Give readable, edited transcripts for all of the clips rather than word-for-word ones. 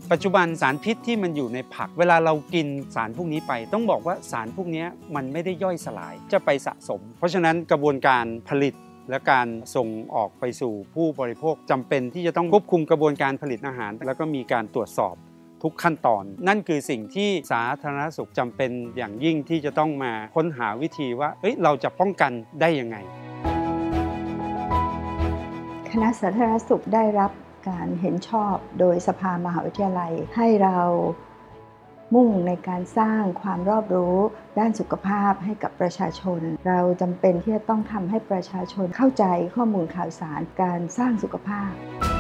ปัจจุบันสารพิษที่มันอยู่ในผักเวลาเรากินสารพวกนี้ไปต้องบอกว่าสารพวกนี้มันไม่ได้ย่อยสลายจะไปสะสมเพราะฉะนั้นกระบวนการผลิตและการส่งออกไปสู่ผู้บริโภคจำเป็นที่จะต้องควบคุมกระบวนการผลิตอาหารแล้วก็มีการตรวจสอบทุกขั้นตอนนั่นคือสิ่งที่สาธารณสุขจำเป็นอย่างยิ่งที่จะต้องมาค้นหาวิธีว่าเราจะป้องกันได้ยังไงคณะสาธารณสุขได้รับการเห็นชอบโดยสภามหาวิทยาลัยให้เรามุ่งในการสร้างความรอบรู้ด้านสุขภาพให้กับประชาชนเราจำเป็นที่จะต้องทำให้ประชาชนเข้าใจข้อมูลข่าวสารการสร้างสุขภาพ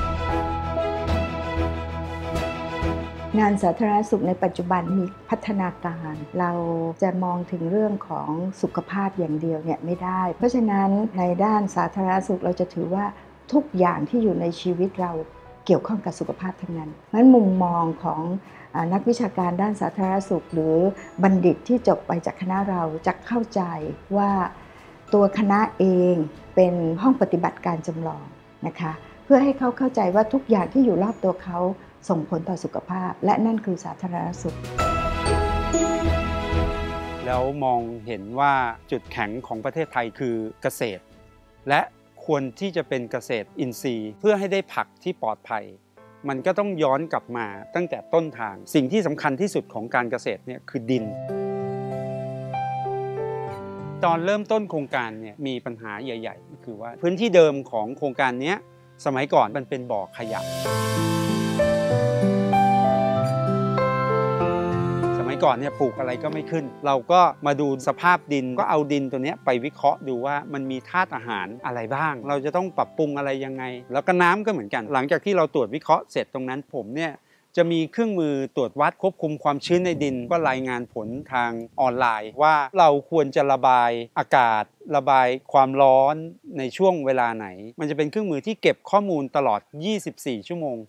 งานสาธารณสุขในปัจจุบันมีพัฒนาการเราจะมองถึงเรื่องของสุขภาพอย่างเดียวเนี่ยไม่ได้เพราะฉะนั้นในด้านสาธารณสุขเราจะถือว่าทุกอย่างที่อยู่ในชีวิตเราเกี่ยวข้องกับสุขภาพทั้งนั้นเพราะฉะนั้นมุมมองของนักวิชาการด้านสาธารณสุขหรือบัณฑิตที่จบไปจากคณะเราจะเข้าใจว่าตัวคณะเองเป็นห้องปฏิบัติการจำลองนะคะเพื่อให้เขาเข้าใจว่าทุกอย่างที่อยู่รอบตัวเขาส่งผลต่อสุขภาพและนั่นคือสาธารณสุขแล้วมองเห็นว่าจุดแข็งของประเทศไทยคือเกษตรและควรที่จะเป็นเกษตรอินทรีย์เพื่อให้ได้ผักที่ปลอดภัยมันก็ต้องย้อนกลับมาตั้งแต่ต้นทางสิ่งที่สำคัญที่สุดของการเกษตรเนี่ยคือดินตอนเริ่มต้นโครงการเนี่ยมีปัญหาใหญ่ๆก็คือว่าพื้นที่เดิมของโครงการนี้สมัยก่อนมันเป็นบ่อขยะก่อนเนี่ยปลูกอะไรก็ไม่ขึ้นเราก็มาดูสภาพดินก็เอาดินตัวนี้ไปวิเคราะห์ดูว่ามันมีธาตุอาหารอะไรบ้างเราจะต้องปรับปรุงอะไรยังไงแล้วก็น้ำก็เหมือนกันหลังจากที่เราตรวจวิเคราะห์เสร็จตรงนั้นผมเนี่ยจะมีเครื่องมือตรวจวัดควบคุมความชื้นในดินก็รายงานผลทางออนไลน์ว่าเราควรจะระบายอากาศระบายความร้อนในช่วงเวลาไหนมันจะเป็นเครื่องมือที่เก็บข้อมูลตลอด24ชั่วโมง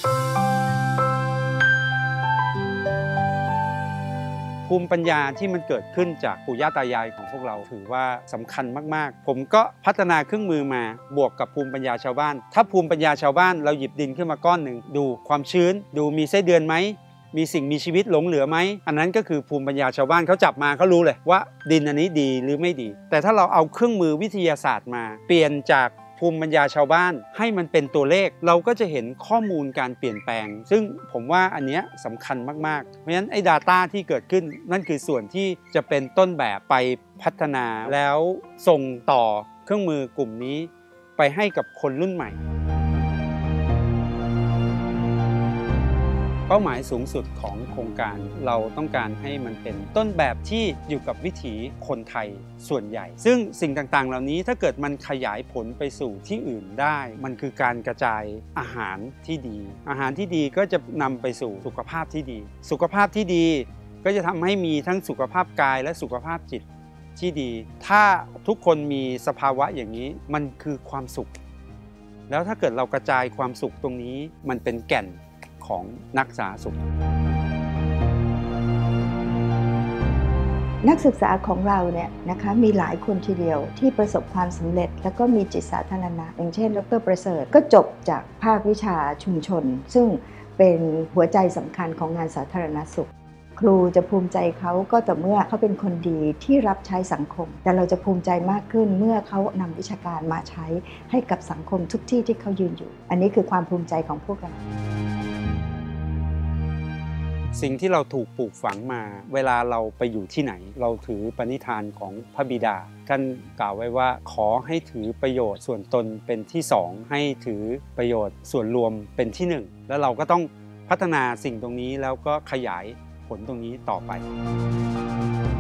ภูมิปัญญาที่มันเกิดขึ้นจากปู่ย่าตายายของพวกเราถือว่าสำคัญมากๆผมก็พัฒนาเครื่องมือมาบวกกับภูมิปัญญาชาวบ้านถ้าภูมิปัญญาชาวบ้านเราหยิบดินขึ้นมาก้อนหนึ่งดูความชื้นดูมีไส้เดือนไหมมีสิ่งมีชีวิตหลงเหลือไหมอันนั้นก็คือภูมิปัญญาชาวบ้านเขาจับมาเขารู้เลยว่าดินอันนี้ดีหรือไม่ดีแต่ถ้าเราเอาเครื่องมือวิทยาศาสตร์มาเปลี่ยนจากภูมิปัญญาชาวบ้านให้มันเป็นตัวเลขเราก็จะเห็นข้อมูลการเปลี่ยนแปลงซึ่งผมว่าอันนี้สำคัญมากๆเพราะฉะนั้นไอ้ Data ที่เกิดขึ้นนั่นคือส่วนที่จะเป็นต้นแบบไปพัฒนาแล้วส่งต่อเครื่องมือกลุ่มนี้ไปให้กับคนรุ่นใหม่เป้าหมายสูงสุดของโครงการเราต้องการให้มันเป็นต้นแบบที่อยู่กับวิถีคนไทยส่วนใหญ่ซึ่งสิ่งต่างๆเหล่านี้ถ้าเกิดมันขยายผลไปสู่ที่อื่นได้มันคือการกระจายอาหารที่ดีอาหารที่ดีก็จะนำไปสู่สุขภาพที่ดีสุขภาพที่ดีก็จะทำให้มีทั้งสุขภาพกายและสุขภาพจิตที่ดีถ้าทุกคนมีสภาวะอย่างนี้มันคือความสุขแล้วถ้าเกิดเรากระจายความสุขตรงนี้มันเป็นแก่นของนักสาธารณสุขนักศึกษาของเราเนี่ยนะคะมีหลายคนทีเดียวที่ประสบความสำเร็จแล้วก็มีจิตสาธารณะอย่างเช่นดร.ประเสริฐก็จบจากภาควิชาชุมชนซึ่งเป็นหัวใจสำคัญของงานสาธารณสุขครูจะภูมิใจเขาก็แต่เมื่อเขาเป็นคนดีที่รับใช้สังคมแต่เราจะภูมิใจมากขึ้นเมื่อเขานำวิชาการมาใช้ให้กับสังคมทุกที่ที่เขายืนอยู่อันนี้คือความภูมิใจของพวกเราสิ่งที่เราถูกปลูกฝังมาเวลาเราไปอยู่ที่ไหนเราถือปณิธานของพระบิดาท่านกล่าวไว้ว่าขอให้ถือประโยชน์ส่วนตนเป็นที่สองให้ถือประโยชน์ส่วนรวมเป็นที่หนึ่งแล้วเราก็ต้องพัฒนาสิ่งตรงนี้แล้วก็ขยายผลตรงนี้ต่อไป